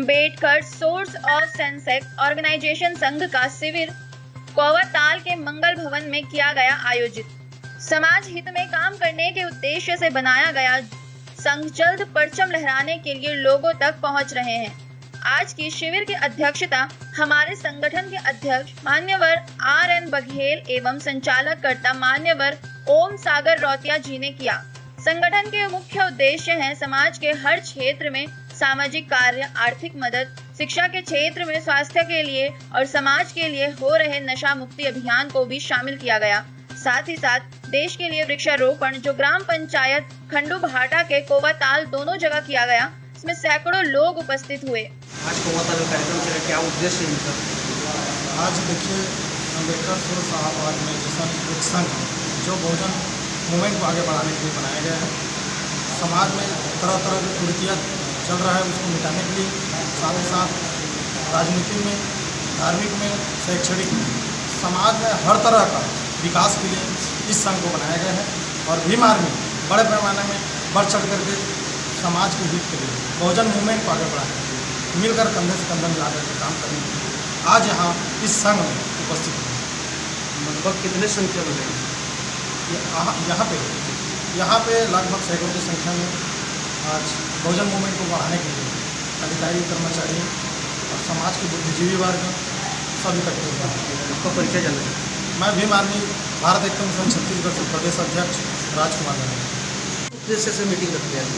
Ambedkar source of Sensex organisation संघ का शिविर कौवाताल के मंगल भवन में किया गया आयोजित। समाज हित में काम करने के उद्देश्य से बनाया गया संघ जल्द परचम लहराने के लिए लोगों तक पहुंच रहे हैं। आज की शिविर की अध्यक्षता हमारे संगठन के अध्यक्ष मान्यवर RN बघेल एवं संचालककर्ता मान्यवर ओम सागर रौतिया जी ने किया। संगठन के मुख्य उद्देश्य हैं समाज के हर क्षेत्र में सामाजिक कार्य, आर्थिक मदद, शिक्षा के क्षेत्र में स्वास्थ्य के लिए और समाज के लिए हो रहे नशा मुक्ति अभियान को भी शामिल किया गया। साथ ही साथ देश के लिए वृक्षारोपण जो ग्राम पंचायत खंडू भाटा के कौवाताल दोनों जगह किया गया, इसमें सैकड़ों लोग उपस्थित हुए। आज कौवाताल का कार्यक्रम चला, क्या उद्देश्य है इनका? आज देखिए, अम्बेडकर सोर्स ऑफ ऑर्गेनाइजेशन एक संघ जो बहुजन मूवमेंट को आगे बढ़ाने के लिए बनाया गया है। समाज में तरह तरह की कुरीतियाँ चल रहा है, उसको मिटाने के लिए, साथ ही साथ राजनीति में, धार्मिक में, शैक्षणिक में, समाज में हर तरह का विकास के लिए इस संघ को बनाया गया है। और भीम आर्मी बड़े पैमाने में बढ़ चढ़ करके समाज के हित के लिए, बहुजन मूवमेंट को आगे बढ़ाने के लिए मिलकर कंधे से कंधा मिला करके काम करने के लिए आज यहाँ इस संघ में उपस्थित हैं। लगभग कितने संख्या में हैं? यहाँ पे लगभग सैकड़ों की संख्या में आज बहुजन मूवमेंट को बढ़ाने के लिए अधिकारी, कर्मचारी और समाज के बुद्धिजीवी वर्ग सब इकट्ठे हुए हैं। आपका परिचय जाना है? मैं भीम आर्मी भारत एकता मिशन छत्तीसगढ़ से प्रदेश अध्यक्ष राजकुमार गांधी। उद्देश्य से मीटिंग रखी है?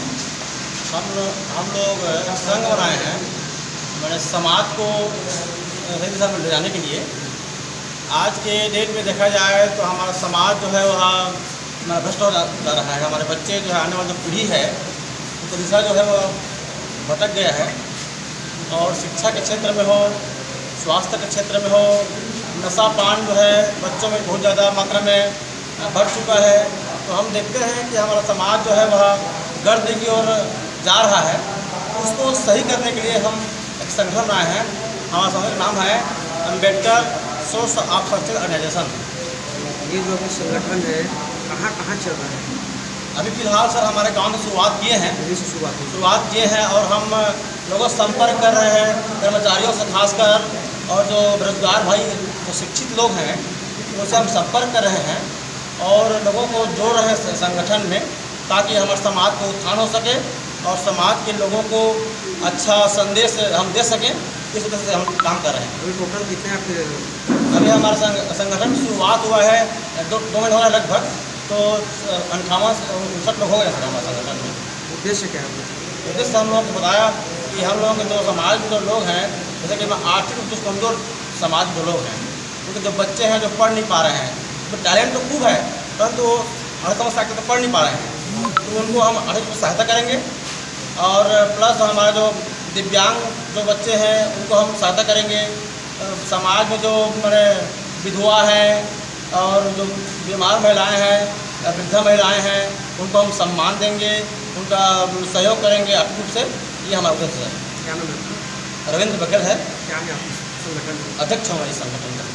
हम लोग संघ बनाए हैं मैंने समाज को सही दिशा में ले जाने के लिए। आज के डेट में देखा जाए तो हमारा समाज जो है वह भ्रष्ट हो जा रहा है। हमारे बच्चे जो है, आने वाली जो पीढ़ी है, उनका दिशा जो है वह भटक गया है। और शिक्षा के क्षेत्र में हो, स्वास्थ्य के क्षेत्र में हो, नशा पान जो है बच्चों में बहुत ज़्यादा मात्रा में बढ़ चुका है। तो हम देखते हैं कि हमारा समाज जो है वह गर्द की ओर जा रहा है। उसको सही करने के लिए हम एक संगठन बनाए हैं। हमारा संगठन का नाम है Ambedkar source of Sensex organisation. ये जो अभी संगठन है कहाँ कहाँ चल रहा है? अभी फिलहाल सर हमारे गांव में शुरुआत किए हैं। शुरुआत किए हैं और हम लोगों से संपर्क कर रहे हैं, कर्मचारियों से खासकर, और जो बेरोजगार भाई, जो शिक्षित लोग हैं, उनसे हम संपर्क कर रहे हैं और लोगों को जोड़ रहे हैं संगठन में, ताकि हमारे समाज को उत्थान हो सके और समाज के लोगों को अच्छा संदेश हम दे सकें। इस वजह से हम काम कर रहे हैं। अभी टोटल कितने आपके? अभी हमारा संगठन शुरुआत हुआ है 2 महीने हो रहा है लगभग, तो 58-59 लोग हो गए सर हमारे संगठन में। उद्देश्य क्या है? उद्देश्य हम लोगों को बताया कि हम लोगों के जो समाज में जो लोग हैं, जैसे कि आर्थिक रूप से कमजोर समाज के जो लोग हैं, क्योंकि जो बच्चे हैं जो पढ़ नहीं पा रहे हैं, तो टैलेंट तो खूब है परंतु हर समस्या के तो पढ़ नहीं पा रहे हैं, तो उनको हम आर्थिक रूप से सहायता करेंगे। और प्लस हमारे जो दिव्यांग जो बच्चे हैं उनको हम सहायता करेंगे। समाज में जो मैंने विधवा हैं और जो बीमार महिलाएं हैं, वृद्धा महिलाएं हैं, उनको हम सम्मान देंगे, उनका सहयोग करेंगे आर्थिक रूप से। ये हमारा उद्देश्य है। क्या नाम है? रविंद्र बघेल है, क्या है आपके संगठन? अध्यक्ष हमारे संगठन का।